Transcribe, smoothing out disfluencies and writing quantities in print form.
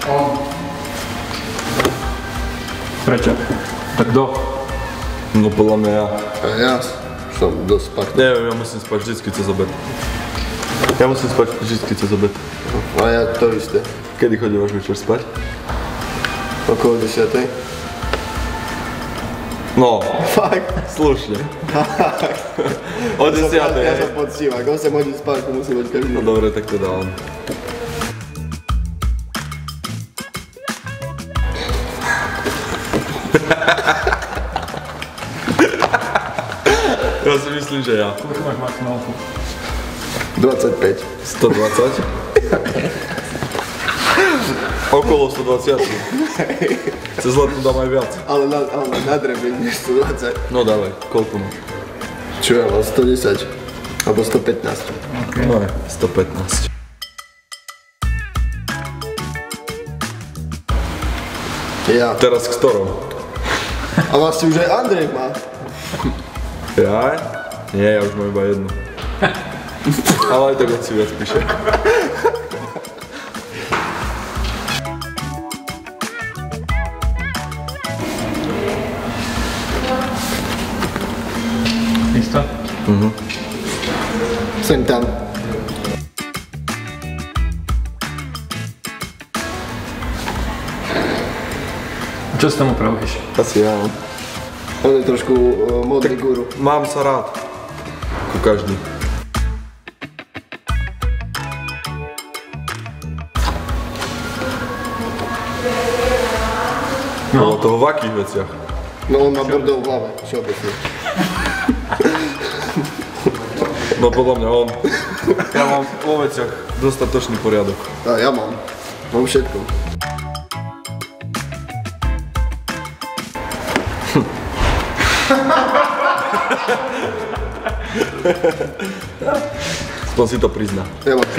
Prečo? Tak kto? No podľa mňa ja. A ja som dosť spať. Neviem, ja musím spať vždycky cez obed. Ja musím spať vždycky cez obed. A ja to isté. Kedy chodívaš večer spať? Okolo 10. No, Fakt. slušne. O 10. Ja som poctivák, 8 hodín spánku musím mať každý. No dobre, tak to dám. Ja si myslím, že ja. Koľko máš maximálku? 25. 120? Okolo 120. Cez leto dám aj viac. Ale na drebení 120. No dávaj, koľko máš? Čo ja mám? 110. Alebo 115. Okay. No, 115. Ja. Teraz k ktorom? A vlastne už aj Andrej má. Ja? Nie, ja už mám iba jednu. Ale aj tak on si viac píše. Isto? Sem tam. Čo s tam upravuješ? Asi ja. On je trošku modný guru. Mám sa rád. Ku každý. No. Toho v akých veciach? No on má bordel v hlave, všeobecne. No podľa mňa on. Ja mám vo veciach dostatočný poriadok. A ja mám. Mám všetko. Aspoň si to prizná. Ja mám